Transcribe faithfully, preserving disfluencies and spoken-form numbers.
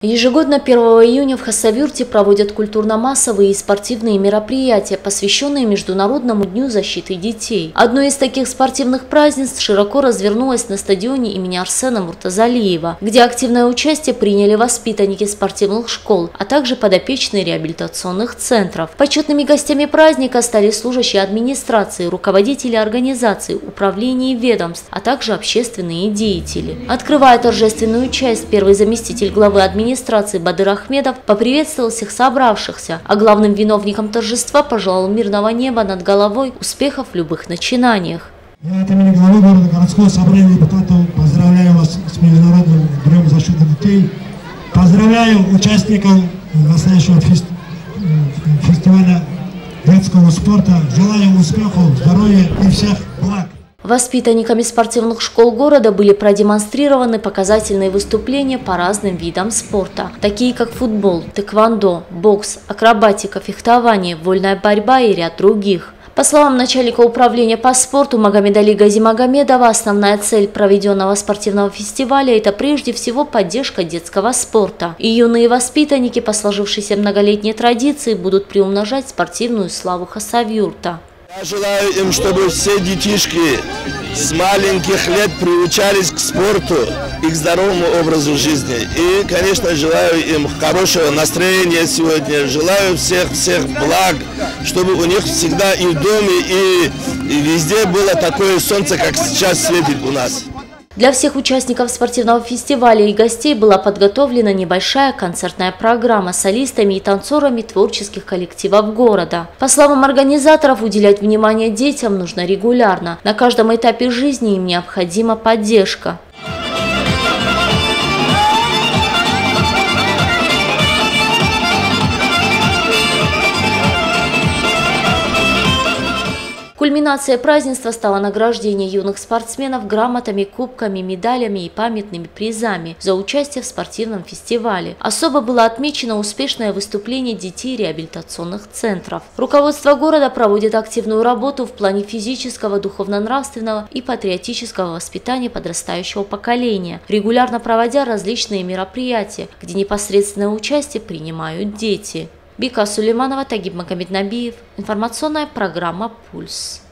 Ежегодно первого июня в Хасавюрте проводят культурно-массовые и спортивные мероприятия, посвященные Международному дню защиты детей. Одно из таких спортивных празднеств широко развернулось на стадионе имени Арсена Муртазалиева, где активное участие приняли воспитанники спортивных школ, а также подопечные реабилитационных центров. Почетными гостями праздника стали служащие администрации, руководители организаций, управлений и ведомств, а также общественные деятели. Открывая торжественную часть, первый заместитель главы администрации администрации Бадыр Ахмедов поприветствовал всех собравшихся, а главным виновником торжества пожелал мирного неба над головой, успехов в любых начинаниях. Я от имени главы города, городского собрания депутатов поздравляю вас с Международным днем защиты детей. Поздравляю участников настоящего фестиваля детского спорта. Желаю успехов, здоровья и всех благ. Воспитанниками спортивных школ города были продемонстрированы показательные выступления по разным видам спорта, такие как футбол, тэквондо, бокс, акробатика, фехтование, вольная борьба и ряд других. По словам начальника управления по спорту Магомедали Газимагомедова, основная цель проведенного спортивного фестиваля – это прежде всего поддержка детского спорта. И юные воспитанники по сложившейся многолетней традиции будут приумножать спортивную славу Хасавюрта. Я желаю им, чтобы все детишки с маленьких лет приучались к спорту и к здоровому образу жизни. И, конечно, желаю им хорошего настроения сегодня. Желаю всех-всех благ, чтобы у них всегда и в доме, и, и везде было такое солнце, как сейчас светит у нас. Для всех участников спортивного фестиваля и гостей была подготовлена небольшая концертная программа с солистами и танцорами творческих коллективов города. По словам организаторов, уделять внимание детям нужно регулярно. На каждом этапе жизни им необходима поддержка. Кульминацией празднества стало награждение юных спортсменов грамотами, кубками, медалями и памятными призами за участие в спортивном фестивале. Особо было отмечено успешное выступление детей реабилитационных центров. Руководство города проводит активную работу в плане физического, духовно-нравственного и патриотического воспитания подрастающего поколения, регулярно проводя различные мероприятия, где непосредственное участие принимают дети. Бика Сулейманова, Тагиб Магомеднабиев. Информационная программа «Пульс».